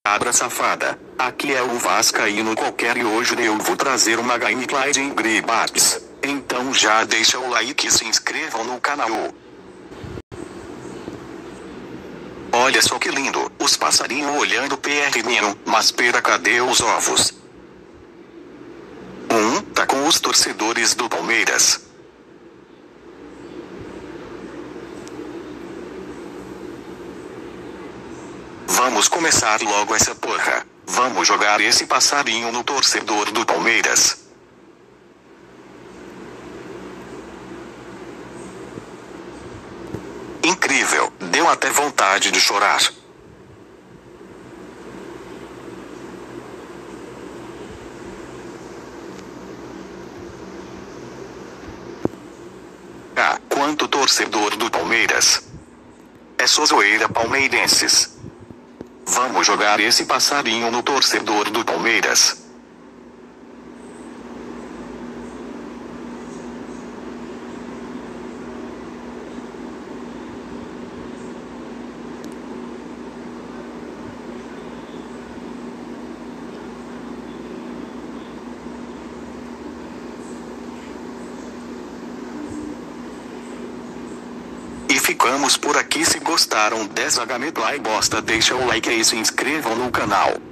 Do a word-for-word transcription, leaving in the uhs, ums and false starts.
Cabra safada, aqui é o Vascaíno qualquer e hoje eu vou trazer uma gameplay de Angry Birds. Então já deixa o like e se inscrevam no canal. Olha só que lindo, os passarinhos olhando pertinho, mas pera, cadê os ovos? Um tá com os torcedores do Palmeiras. Vamos começar logo essa porra. Vamos jogar esse passarinho no torcedor do Palmeiras. Incrível, deu até vontade de chorar. Ah, quanto torcedor do Palmeiras. É só zoeira, palmeirenses. Vamos jogar esse passarinho no torcedor do Palmeiras. E ficamos por aqui. Se gostaram dessa gameplay bosta, deixa o like e se inscrevam no canal.